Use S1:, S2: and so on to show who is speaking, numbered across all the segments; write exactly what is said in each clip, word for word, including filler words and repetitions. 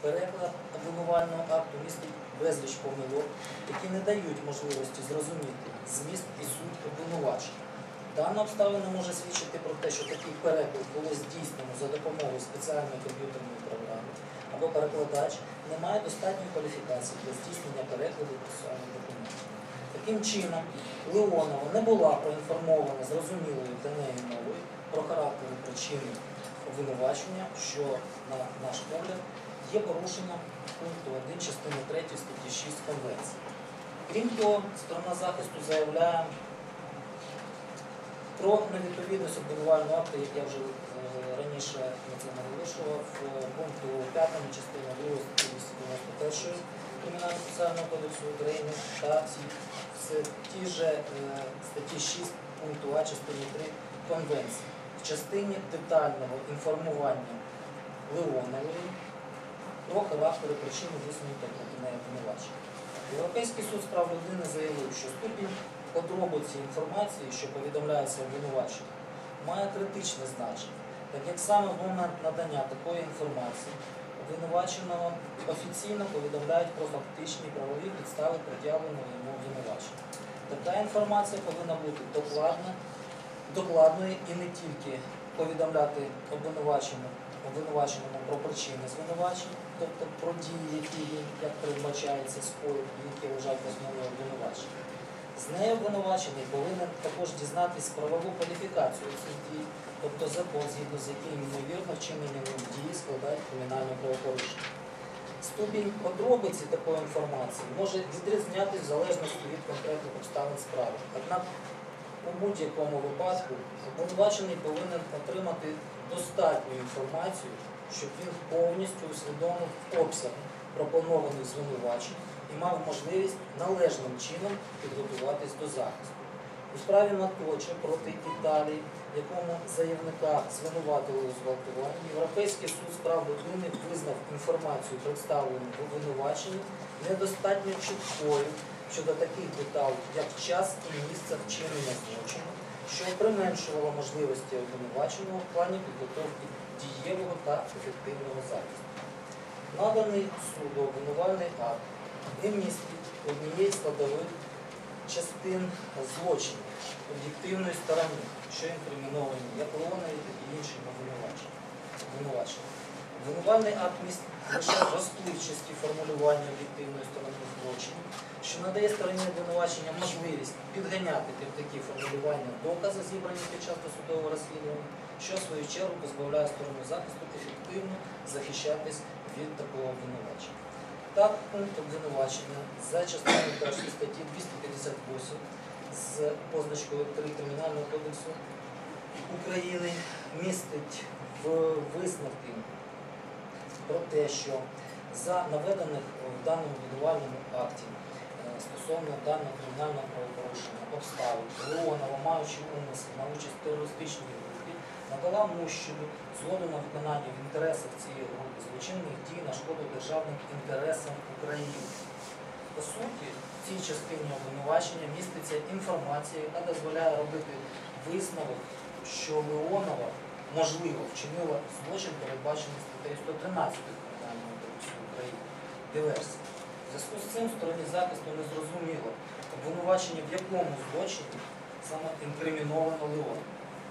S1: Переклад обвинувального акту містить безліч помилок, які не дають можливості зрозуміти зміст і суть обвинувачення. Дана обставина може свідчити про те, що такий переклад було здійснено за допомогою спеціальної комп'ютерної програми, або перекладач не має достатньої кваліфікації для здійснення перекладу процесуальних документів. Таким чином, Леонова не була проінформована зрозумілою для неї мовою про характер і причини обвинувачення, що, на наш погляд, є порушенням пункту один частини третьої статті шість Конвенції. Крім того, сторона захисту заявляє про невідповідність обвинувального акту, як я вже раніше на це наголошував, пункту п'ятому частини другої статті двісті дев'яносто першої Кримінально-процесуального кодексу України та в тій же статті шість пункту А частини три Конвенції в частині детального інформування Леонової про характер і причини висунутого проти неї обвинувачення. Європейський суд з прав людини заявив, що ступінь подробиці інформації, що повідомляється обвинуваченню, має критичне значення, так як саме в момент надання такої інформації обвинуваченого офіційно повідомляють про фактичні правові підстави пред'явленого йому обвинувачення. Така інформація повинна бути докладна, докладною і не тільки повідомляти обвинуваченому, обвинуваченому про причини звинувачення, тобто про дії, які він, як передбачається, скоїв, які лежать в основі обвинувачення. З нею обвинувачений повинен також дізнатися правову кваліфікацію цих дій, тобто закон, згідно з яким ймовірно вчинені ним дії складають кримінальне правопорушення. Ступінь подробиці такої інформації може відрізнятися в залежності від конкретних обставин справи. Однак у будь-якому випадку обвинувачений повинен отримати достатню інформацію, щоб він повністю усвідомив обсяг пропонованих звинувачень і мав можливість належним чином підготуватись до захисту. У справі Маточа проти Італії, якому заявника звинуватили у зґвалтуванні, Європейський суд з прав людини визнав інформацію, представлену в обвинуваченні, недостатньо чіткою щодо таких деталей, як час і місце вчинення злочину, що применшувало можливості обвинуваченого в плані підготовки дієвого та ефективного захисту. Наданий суду обвинувальний акт не містить однієї складових частин злочину об'єктивної сторони, що інкриміновані як Леонові, так і іншим обвинуваченням. Обвинувальний акт містить лише розпливчасті формулювання об'єктивної сторони злочину, що надає стороні обвинувачення можливість підганяти під такі формулювання докази, зібрані під час досудового розслідування, що в свою чергу позбавляє сторону захисту ефективно захищатись від такого обвинувачення. Так, пункт обвинувачення за частиною першої статті двісті п'ятдесят вісім з позначкою три Кримінального кодексу України містить в висновки про те, що за наведених в даному обвинувальному акті стосовно даного кримінального правопорушення обставин Леонова, маючи умисел на участь в терористичній групі, надала Мущину згоду на виконання в інтересах цієї групи злочинних дій на шкоду державним інтересам України. По суті, в цій частині обвинувачення міститься інформація, яка дозволяє робити висновок, що Леонова, можливо, вчинила злочин, передбачений статтею сто тринадцять Кримінального кодексу України. Диверсія. В зв'язку з цим стороні захисту не зрозуміло обвинувачення, в якому злочині саме інкриміновано Леонова.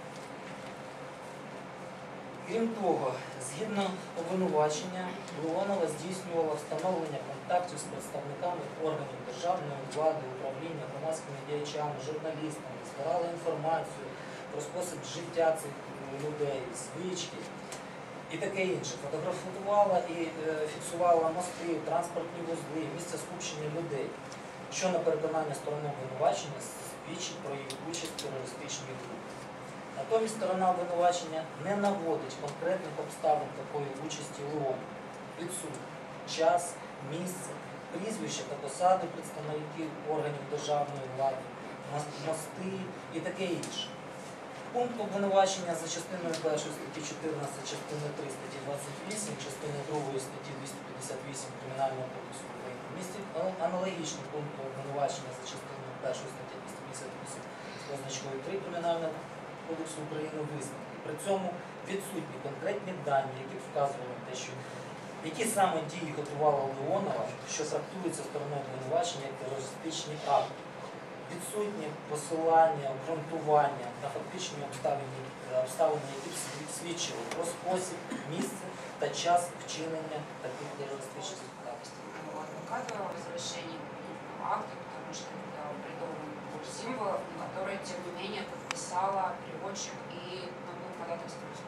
S1: Крім того, згідно обвинувачення, Леонова здійснювала встановлення контактів з представниками органів державної влади, управління, громадськими діячами, журналістами, збирала інформацію про спосіб життя цих людей, звички і таке інше. Фотографувала і е, фіксувала мости, транспортні вузли, місця скупчення людей, що на переконання сторони обвинувачення свідчить про її участь в терористичній групі. Натомість сторона обвинувачення не наводить конкретних обставин такої участі Леонова: відсутні час, місце, прізвища та посади представників органів державної влади, мости і таке інше. Пункт обвинувачення за частиною першої статті чотирнадцять, частиною три статті двадцять вісім, частиною другої статті двісті п'ятдесят вісім Кримінального кодексу України містить аналогічний пункт обвинувачення за частиною першої статті двісті п'ятдесят вісім з позначкою три Кримінального кодексу України висновки. При цьому відсутні конкретні дані, які б вказували те, що Які саме дії готувала Леонова, що трактується стороною обвинувачення як терористичний акт? Відсутні посилання, обґрунтування на фактичні обставини, обставини, які б свідчили про спосіб, місце та час вчинення таких терористичних актів.
S2: Адвоката о возвращении акта, потому что это придуман набор символов, на которые, тем не менее, подписала переводчик и набор ходатайств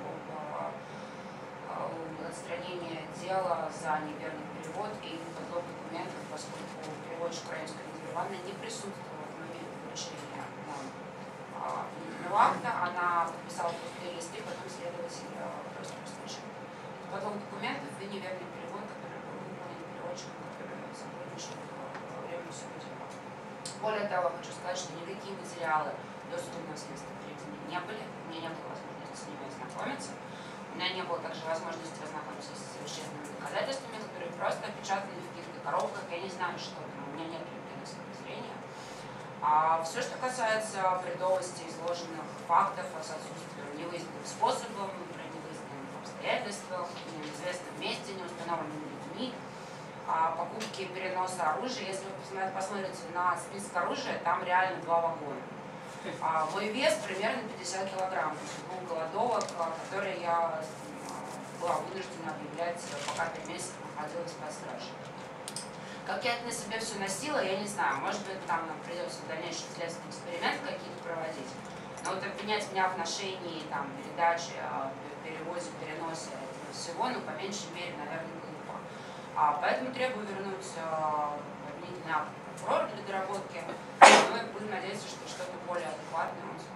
S2: отстранение дела за неверный перевод и подлог документов, поскольку переводчик украинской Нидерланды не присутствовал в момент вручения акта, она подписала пустые листы, потом следователь просто расслышал. Подлог документов и неверный перевод, который был выполнен переводчиком, который сотрудничал во время всего дела. Более того, хочу сказать, что никакие материалы до судебного следствия переданы не были, у меня не было возможности с ними ознакомиться. У меня не было также возможности ознакомиться с вещественными доказательствами, которые просто опечатаны в каких-то коробках, я не знаю, что там, у меня нет юридического зрения. А все, что касается бредовости изложенных фактов с отсутствием невыясненных способов, при невыясненных обстоятельствах, в неизвестном месте, неустановленными людьми, а покупки и переноса оружия, если вы посмотрите на список оружия, там реально два вагона. А мой вес примерно пятьдесят килограмм, двух голодовок, которые я была вынуждена объявлять, пока три месяца находилась под стражей. Как я это на себе все носила, я не знаю. Может быть, там нам придется в дальнейшем следственный эксперимент какие-то проводить. Но вот обвинять меня в ношении, там, передаче, перевозе, переносе этого всего, ну, по меньшей мере, наверное, глупо. А поэтому требую вернуть обвинительный акт прокурора для доработки. Мы будем надеяться, что что-то более адекватное он